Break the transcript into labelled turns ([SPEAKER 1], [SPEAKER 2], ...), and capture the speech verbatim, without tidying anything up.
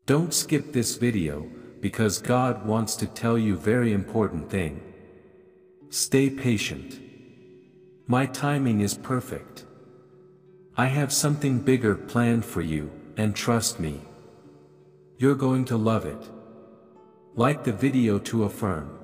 [SPEAKER 1] Don't skip this video, because God wants to tell you very important thing. Stay patient. My timing is perfect. I have something bigger planned for you, and trust me. You're going to love it. Like the video to affirm.